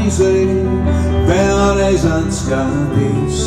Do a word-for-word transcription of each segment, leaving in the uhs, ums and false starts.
avīzē vēlreiz atskatīs.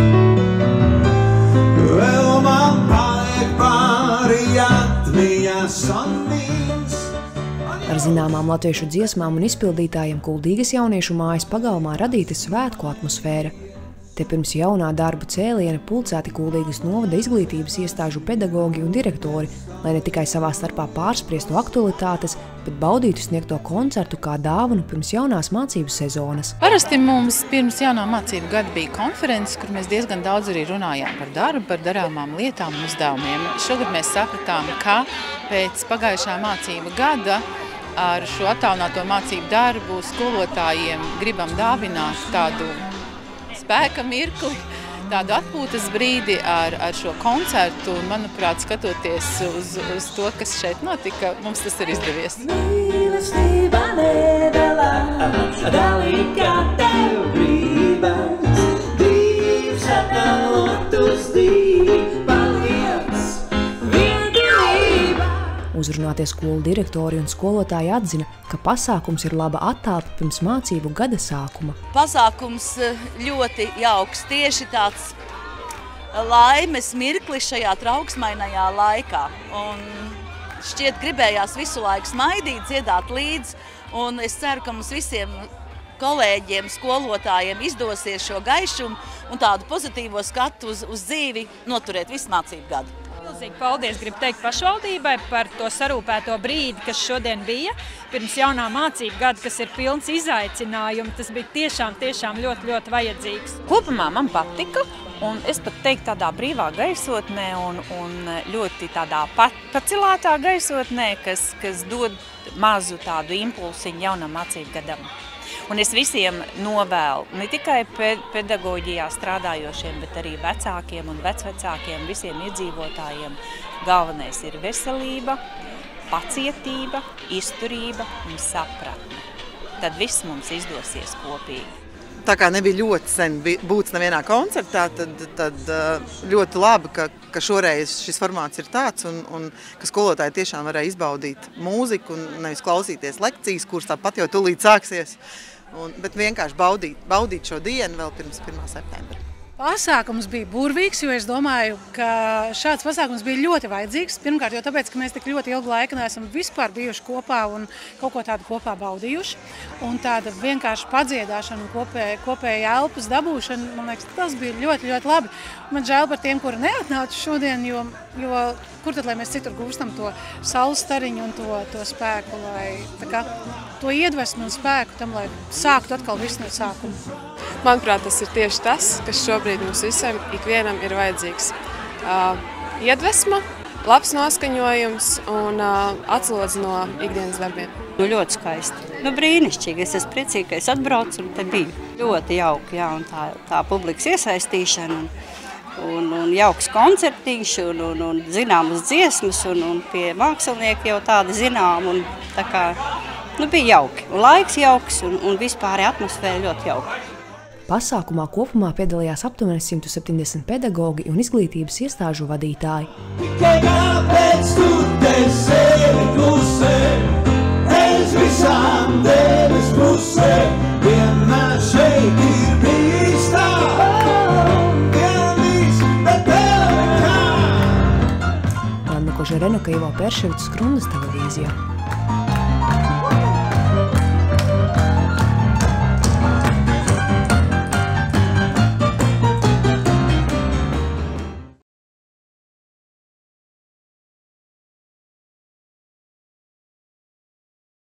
Vēl man paliek pāri atmiņas samīns. Ar zināmām latviešu dziesmām un izpildītājiem Kuldīgas jauniešu mājas pagalmā radīta svētku atmosfēra. Te pirms jaunā darbu cēliena pulcēti Kuldīgas novada izglītības iestāžu pedagogi un direktori, lai ne tikai savā starpā pārspriestu aktualitātes, bet baudītu sniegto koncertu kā dāvanu pirms jaunās mācību sezonas. Parasti mums pirms jaunā mācību gada bija konferences, kur mēs diezgan daudz arī runājām par darbu, par darāmām lietām un uzdevumiem. Šogad mēs sapratām, ka pēc pagājušā mācību gada ar šo attālināto mācību darbu skolotājiem gribam dāvināt tādu spēka mirkli, tādu atpūtas brīdi ar, ar šo koncertu. Un, manuprāt, skatoties uz, uz to, kas šeit notika, mums tas ir izdevies. Mīlestība nedalās, dalīt kā tev gribas, brīvs atdalotus divi paliec viendalība. Uzrunātie skolu direktori un skolotāji atzina, ka pasākums ir laba attāpe pirms mācību gada sākuma. Pasākums ļoti jauks, tieši tāds laimes mirklis šajā trauksmainajā laikā. Un šķiet gribējās visu laiku smaidīt, dziedāt līdz, un es ceru, ka mums visiem kolēģiem, skolotājiem izdosies šo gaišumu un tādu pozitīvo skatu uz, uz dzīvi noturēt visu mācību gadu. Milzīgi paldies gribu teikt pašvaldībai par to sarūpēto brīdi, kas šodien bija, pirms jaunā mācību gada, kas ir pilns izaicinājumu. Tas bija tiešām, tiešām ļoti, ļoti vajadzīgs. Kopumā man patika, un es pat teiktu tādā brīvā gaisotnē un, un ļoti tādā pacelātā gaisotnē, kas, kas dod mazu tādu impulsiņu jaunam mācību gadam. Un es visiem novēlu, ne tikai pedagoģijā strādājošiem, bet arī vecākiem un vecvecākiem, visiem iedzīvotājiem. Galvenais ir veselība, pacietība, izturība un sapratne. Tad viss mums izdosies kopīgi. Tā kā nebija ļoti sen būts nevienā koncertā, tad, tad ļoti labi, ka, ka šoreiz šis formāts ir tāds un, un ka skolotāji tiešām varēja izbaudīt mūziku un nevis klausīties lekcijas, kuras tāpat jau tūlīt sāksies, un, bet vienkārši baudīt, baudīt šo dienu vēl pirms pirmā septembra. Pasākums bija burvīgs, jo es domāju, ka šāds pasākums bija ļoti vajadzīgs. Pirmkārt, jo tāpēc, ka mēs tik ļoti ilgu laiku neesam vispār bijuši kopā un kaut ko tādu kopā baudījuši. Un tāda vienkārši padziedāšana un kopēja, kopēja elpas dabūšana, man liekas, tas bija ļoti, ļoti labi. Man žēl par tiem, kuri neatnāca šodien, jo, jo kur tad, lai mēs citur gūstam to saules stariņu un to, to spēku, lai tā kā, to iedvesmu un spēku tam, lai sāktu atkal visu no sākuma. Manuprāt, tas ir tieši tas, kas šobrīd mums visam, ikvienam ir vajadzīgs. Uh, iedvesma, labs noskaņojums un uh, atslodze no ikdienas darbiem. Nu, ļoti skaisti. Nu, brīnišķīgi. Es esmu priecīga, ka es atbraucu un te biju. Ļoti jauki, jā, un tā, tā publikas iesaistīšana un, un, un jauks koncertiņš un, un, un zināmas dziesmas un, un pie mākslinieki jau tādi zinām un tā kā, nu, bija jauki. Un laiks jauks un, un vispār atmosfēra ļoti jauka. Pasākumā kopumā piedalījās aptuveni simt septiņdesmit pedagogi un izglītības iestāžu vadītāji. Tikai kāpēc tu te sēdi klusē, es visām debes pusē, vienmēr šeit ir bijis tā, vienlīdz, bet tev nekā. Anna Kožarenko, Ivo Perševics, Skrundas televīzijā.